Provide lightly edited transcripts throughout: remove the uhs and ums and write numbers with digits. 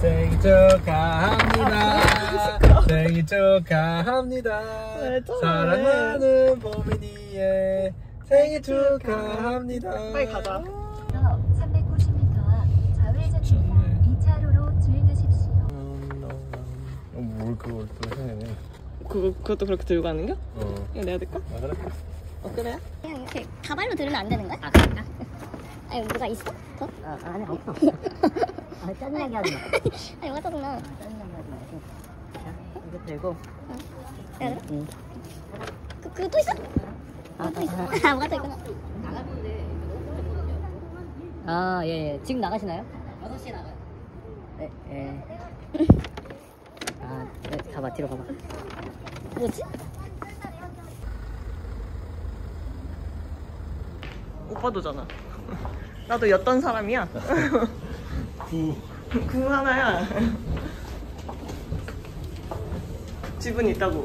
생일 축하합니다. 생일 축하합니다. 사랑하는 보민이의 생일 축하합니다. 빨리 가자. 390m 좌회전입니다. 2차로로 주행하십시오. 뭘 그걸 또 해. 그것도 그렇게 들고 가는 겨? 이거 내야 될까? 아, 그래? 그래? 그냥 이렇게 가발로 들으면 안 되는 거야? 아, 그런가? 아니, 뭐가 있어? 더? 아니 없어. 짜증나게 하지 마. 아니, 뭐가 짜증나. 짜증나게 하지 마. 이거 들고. 야, 그래? 응. 그거 또 있어? 또 있어? 아, 뭐가 또 있구나. 아, 예. 지금 나가시나요? 6시에 나가요. 네, 예. 아, 네, 가봐, 뒤로 가봐. 뭐지? 오빠도잖아. 나도 였던 사람이야. 구 하나야. 집은 있다고.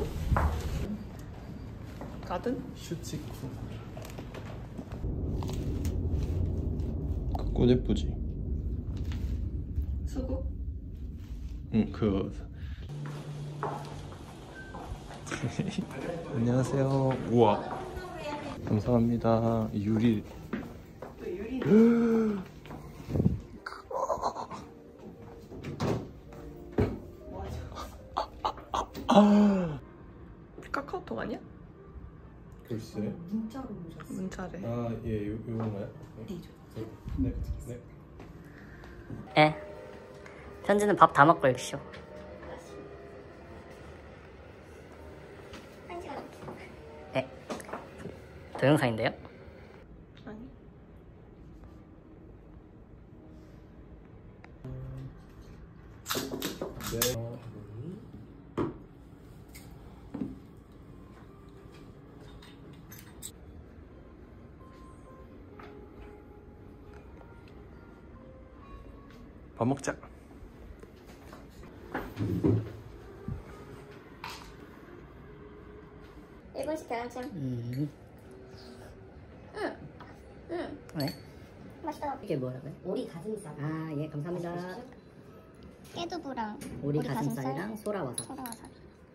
가든? 슈치쿠. 그 꽃 예쁘지? 수국? 응, 안녕하세요. 우와. 감사합니다. 유리. 또 유리. 카카오톡 아니야? 글쎄. 문자로 오셨어. 문자래. 아, 예, 요건가요? 네. 네. 예. 현지는 밥 다 먹고 있쇼. 예. 동영상인데요? 아니. 네. 밥 먹자. 일본식 계란찜. 응. 왜? 맛있다. 이게 뭐라고요? 오리 가슴살. 아, 예, 감사합니다. 깨두부랑 오리 가슴살이랑 소라와사비. 소라와사비.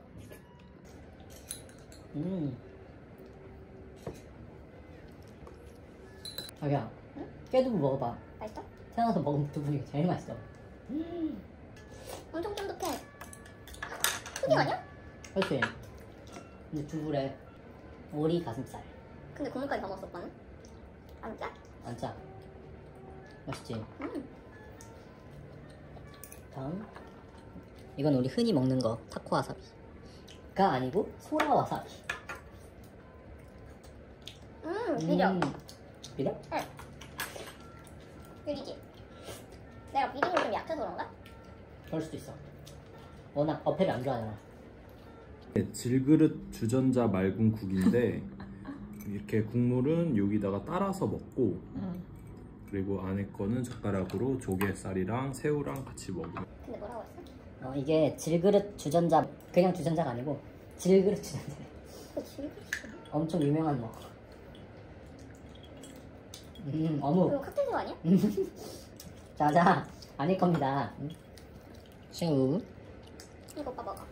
자기야, 깨두부 먹어봐. 맛있어? 태어나서 먹은 두부 중에 제일 맛있어. 엄청 쫀득해. 푸딩 아니야? 그렇지. 근데 두부래. 오리 가슴살. 근데 국물까지 다 먹었어, 오빠는? 안 짜? 안 짜. 맛있지? 다음. 이건 우리 흔히 먹는 거 타코 와사비가 아니고 소라 와사비. 비려. 비려? 응. 비리지? 내가 비린 게 좀 약해서 그런가? 그럴 수도 있어. 워낙 어패를 안 좋아하잖아. 질그릇 주전자 맑은 국인데 이렇게 국물은 여기다가 따라서 먹고 그리고 안에 거는 젓가락으로 조개살이랑 새우랑 같이 먹으면. 근데 뭐라고 했어? 이게 질그릇 주전자, 그냥 주전자가 아니고 질그릇 주전자. 그치? 엄청 유명한 뭐. 어묵. 그거 칵테일 아니야? 자자, 아닐 겁니다. 새우, 이거 오빠 먹어.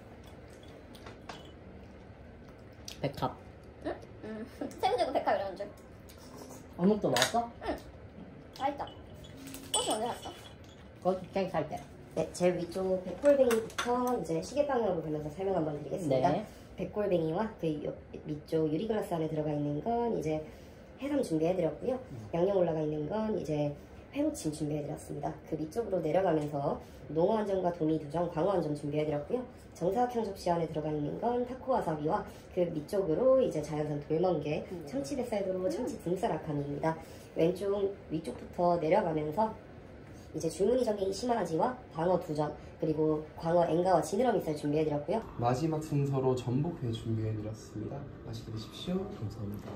백합. 응? 새우젓고 백합 이러는 줄. 어묵도 먹었어? 맛있다. 꽃이 언제 샀어? 그거 케이크 살 때. 네, 제일 위쪽 백골뱅이부터 이제 시계 방향으로 보면서 설명 한번 드리겠습니다. 네. 백골뱅이와 그 옆 밑쪽 유리글라스 안에 들어가 있는 건 이제 해삼 준비해드렸고요. 양념 올라가 있는 건 이제 회무침 준비해드렸습니다. 그 밑쪽으로 내려가면서 농어안전과 도미두정, 광어안전 준비해드렸고요. 정사각형 접시 안에 들어가 있는 건 타코와사비와 그 밑쪽으로 이제 자연산 돌멍게, 참치 뱃살도로 참치 등살 아카니입니다. 위쪽부터 내려가면서 이제 줄무늬 적인 심화지와 광어 두점, 그리고 광어 앵가와 지느러미살 준비해드렸고요. 마지막 순서로 전복회 준비해드렸습니다. 맛있게 드십시오. 감사합니다.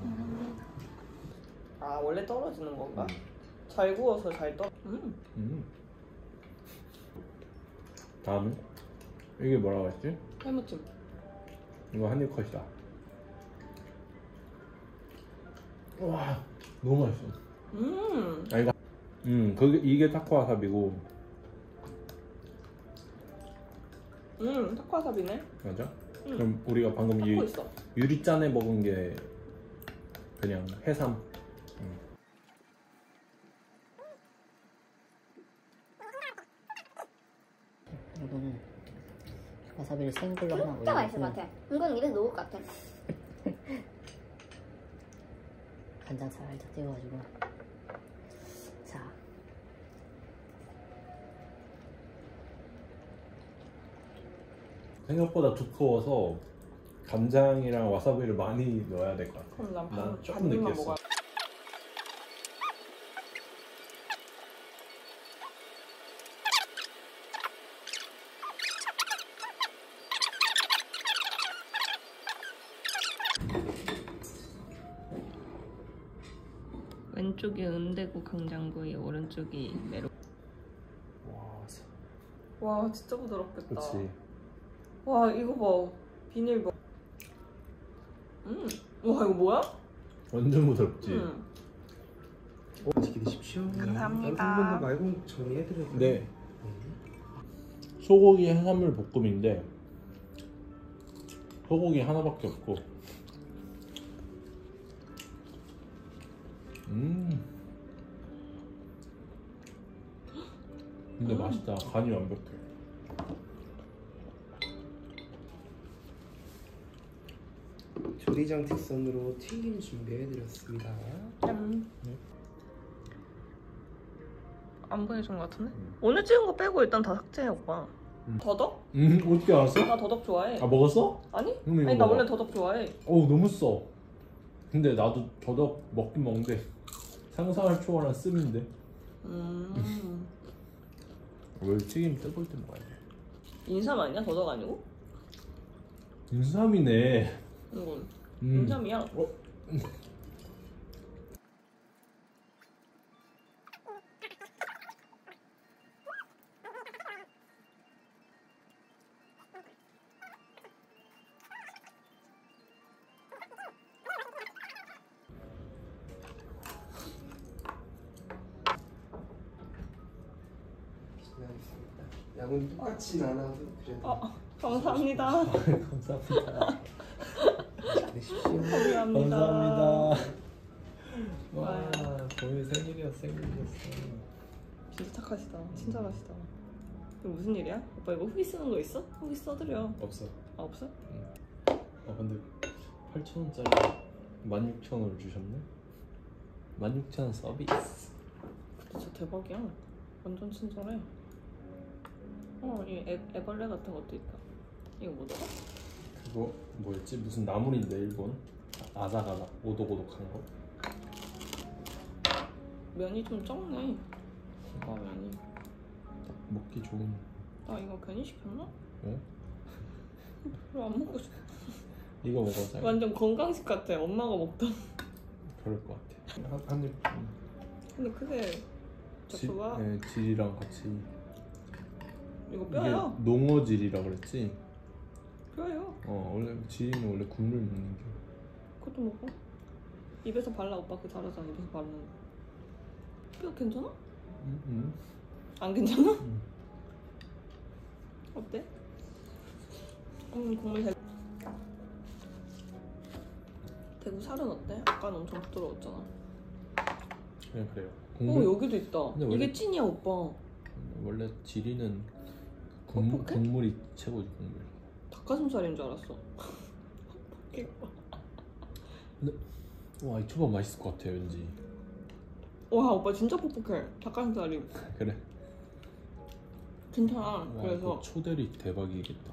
아, 원래 떨어지는 건가? 잘 구워서 잘 떨어. 다음은? 이게 뭐라고 했지? 해무침. 이거 한입 컷이다. 와, 너무 맛있어. 이게 타코 와사비고 타코와사비네. 맞아? 그럼 우리가 방금 이 타코 있어. 유리잔에 먹은 게 그냥 해삼. 이거는 와사비를 생걸로 하나 진짜 맛있을 것 올리고 같아. 이건 입에서 녹을 것 같아. 간장 살짝 찍어가지고. 자, 생각보다 두꺼워서 간장이랑 와사비를 많이 넣어야 될 것 같아. 그럼 난 난 조금 반죽만 느꼈어. 먹어야. 왼쪽이 은대구 강장구이, 오른쪽이 메로. 와 진짜 부드럽겠다. 그렇지. 와 이거 봐 비닐 봐. 와 이거 뭐야? 완전 부드럽지. 맛있게 드십시오. 감사합니다. 다른 분들 말고 정리해드려요. 네. 소고기 해산물 볶음인데 소고기 하나밖에 없고. 근데 맛있다. 간이 완벽해. 조리장 특선으로 튀김 준비해드렸습니다. 안 보내준 것 같은데? 오늘 찍은 거 빼고 일단 다 삭제해 오빠. 더덕? 어떻게 알았어? 나 더덕 좋아해. 아 먹었어? 아니? 그럼 이거 아니 나 먹어. 원래 더덕 좋아해. 어우 너무 써. 근데 나도 더덕 먹긴 먹는데 상상할 초월한 씀인데. 왜 튀김 뜨거울 때 먹어야 돼? 인삼 아니야? 더덕 아니고? 인삼이네. 이건 인삼이야. 어? 양은 똑같이 나눠서 그래도 감사합니다. 감사합니다. 맛있게 드십시오. 감사합니다. 감사합니다. 와, 거의 생일이었어. 진짜 착하시다. 친절하시다. 이거 무슨 일이야? 오빠 이거 후기 쓰는 거 있어? 후기 써드려. 없어. 아 없어? 아 근데 8,000원짜리 16,000원을 주셨네? 16,000원 서비스. 진짜 대박이야. 완전 친절해. 이 애벌레 같은 것도 있다. 이거 뭐더라? 그거 뭐였지? 무슨 나물인데 일본? 아삭아삭 오독오독한 거? 면이 좀 적네. 오빠 면이. 딱 먹기 좋은. 나 이거 괜히 시켰나? 왜? 별로 안 먹고 싶어. 이거 먹어서 완전 건강식 같아. 엄마가 먹던. 그럴 것 같아. 한 입. 근데 그게 진짜 좋아. 네, 질이랑 같이. 이거 뼈야. 이게 농어질이라 그랬지? 뼈예요. 원래 질이는 원래 국물 먹는 게. 그것도 먹어. 입에서 발라. 오빠 그 잘하잖아. 입에서 바르는 거. 뼈 괜찮아? 안 괜찮아? 어때? 국물 대구 살은 어때? 아까는 엄청 부드러웠잖아. 그냥 그래요. 여기도 있다. 근데 원래- 이게 찐이야 오빠. 원래 지리는 퍽퍽해? 국물이 최고지. 국물. 닭가슴살인 줄 알았어. 근데 와, 이 초밥 맛있을 것 같아 왠지. 와 오빠 진짜 퍽퍽해. 닭가슴살이. 그래? 괜찮아. 와, 그래서 이거 초대리 대박이겠다.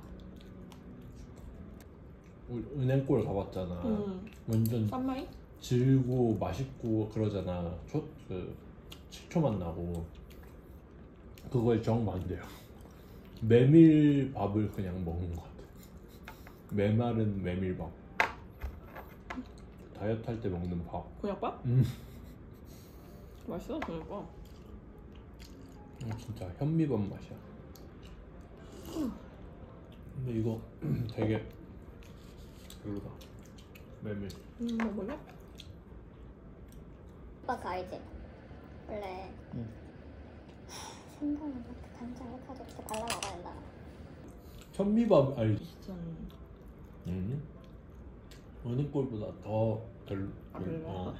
우리 은행골 가봤잖아. 완전 쌈마이? 질고 맛있고 그러잖아. 식초맛 나고. 그거에 정반대요. 메밀밥을 그냥 먹는 것 같아. 메마른 메밀밥. 다이어트 할 때 먹는 밥. 곤약밥? 맛있어 곤약밥. 진짜 현미밥 맛이야. 근데 이거 되게 별로다. 메밀. 먹을래? 오빠 그거 알지? 원래 생강을 이렇게 간장 해가지고 이렇게 발라 먹어야 된다. 현미밥 알지? 비싼. 어느 꼴보다 더 별로. 별로야?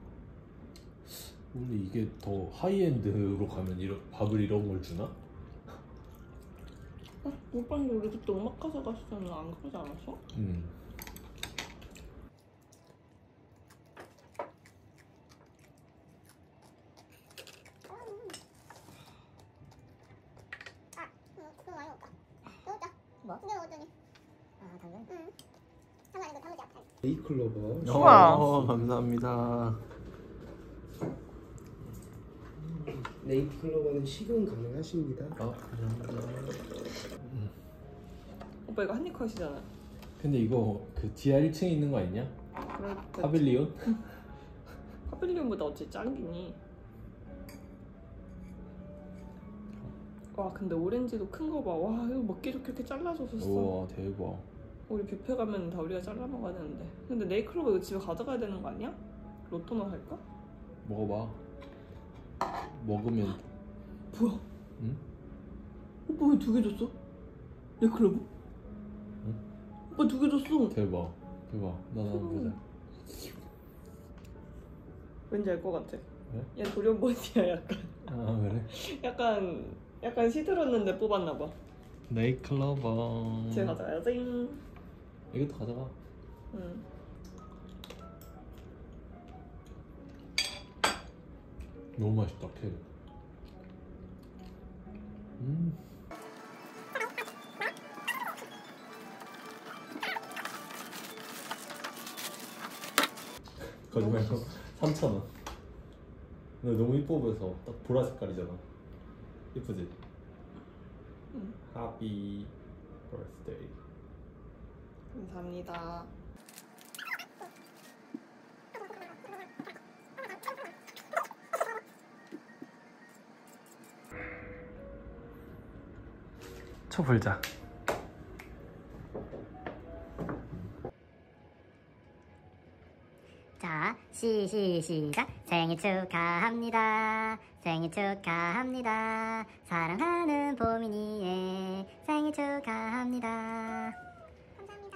원래 이게 더 하이엔드로 가면 밥을 이런 걸 주나? 오빠는 우리 그때 오마카세 갔을 때는 안 그러지 않았어? 그거 많이 먹다. 먹자. 뭐? 근데 먹었더니. 아, 당근? 응. 당근 이거 단무지 앞에. 네이클로버. 우와. 감사합니다. 네이클로버는 식용 가능하십니다. 감사합니다. 오빠 이거 한입컷이잖아. 근데 이거 그 지하 1층에 있는 거 아니냐? 그래. 파빌리온? 파빌리온보다 어째 짱기니? 와 근데 오렌지도 큰 거 봐. 와 이거 먹기 좋게 이렇게 잘라줬었어. 우와 대박. 우리 뷔페 가면 다 우리가 잘라 먹어야 되는데. 근데 네이클로버 이거 집에 가져가야 되는 거 아니야? 로또나 살까? 먹어봐. 먹으면. 뭐야? 응? 오빠 왜 2개 줬어? 네이클로버? 응? 오빠 2개 줬어. 대박. 나도 한번 보자. 왠지 알 것 같아. 왜? 얘 돌연변이야 약간. 아 그래? 약간 시들었는데 뽑았나 봐. 네이클로버. 집에 가져가야지. 이것도 가져가. 응. 너무 맛있다 케. 거짓말고 3,000원. 근데 너무 이뻐 보여서 딱 보라 색깔이잖아. 이쁘지? 응. Happy birthday. 감사합니다. 쳐 불자. 자, 시작. 생일 축하합니다. 생일 축하합니다. 사랑하는 보민이의 생일 축하합니다. 감사합니다.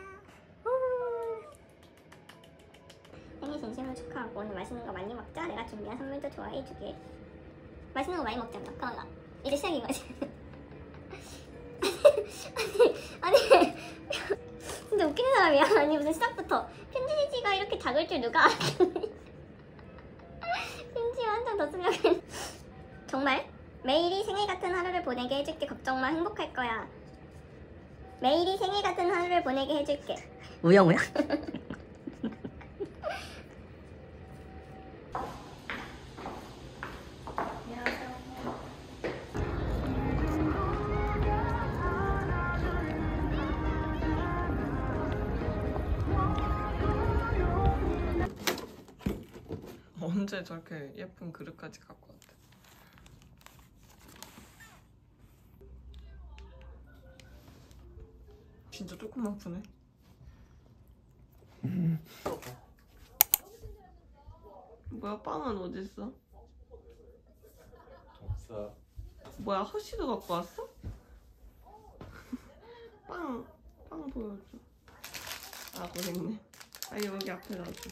생일 진심으로 축하하고 오늘 맛있는 거 많이 먹자. 내가 준비한 선물도 좋아해주게. 맛있는 거 많이 먹자. 그런가? 이제 시작인 거지. 아니 진짜 웃기는 사람이야. 아니 무슨 시작부터 편지지가 이렇게 작을 줄 누가 알았니? 편지 한 장 더 쓰려고. 정말 매일이 생일 같은 하루를 보내게 해줄게. 걱정 마. 행복할 거야. 매일이 생일 같은 하루를 보내게 해줄게. 우영우야? 언제 저렇게 예쁜 그릇까지 갖고 왔대? 진짜 조금만 푸네. 뭐야 빵은 어딨어? 없어. 뭐야 허쉬도 갖고 왔어? 빵 보여줘. 아 고생네. 아 여기 앞에 놔줘.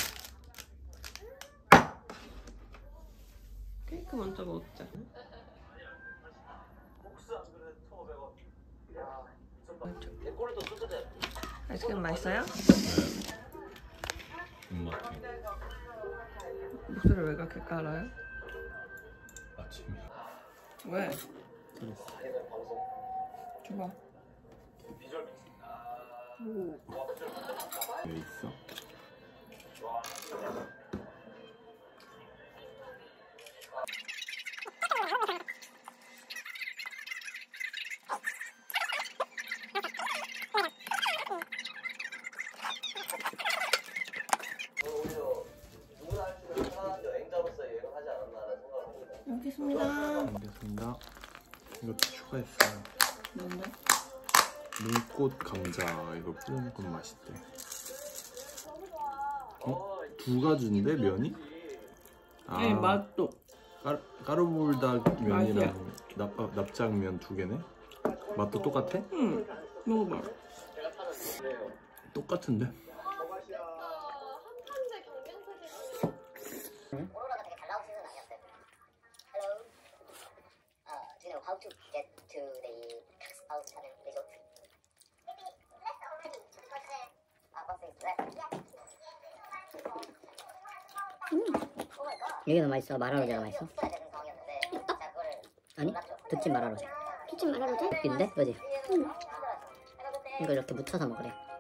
케이크 먼저 먹자. 아이스크림 맛있어요? 목소리 왜 그렇게 깔아요? 아침이야. 왜? 스트레스. 줘봐. 오. 여기 있어. 알겠습니다. 이것도 추가했어요. 뭔데? 눈꽃 감자 이거 뿌려 먹으면 맛있대. 어? 두 가지인데 면이? 아, 네 맛도. 까르보르닭 면이랑 납작면 두 개네. 맛도 똑같아? 응. 먹어봐. 똑같은데? 오로라가 되게 잘 나온 시즌은 아니었어요. Hello. Do you know how to get to the Pax Out 하는 resort? 이게 더 맛있어? 마라로제가 맛있어? 아니? 두찜 마라로제. 두찜 마라로제? 웃긴데? 그지? 이거 이렇게 묻혀서 먹으래.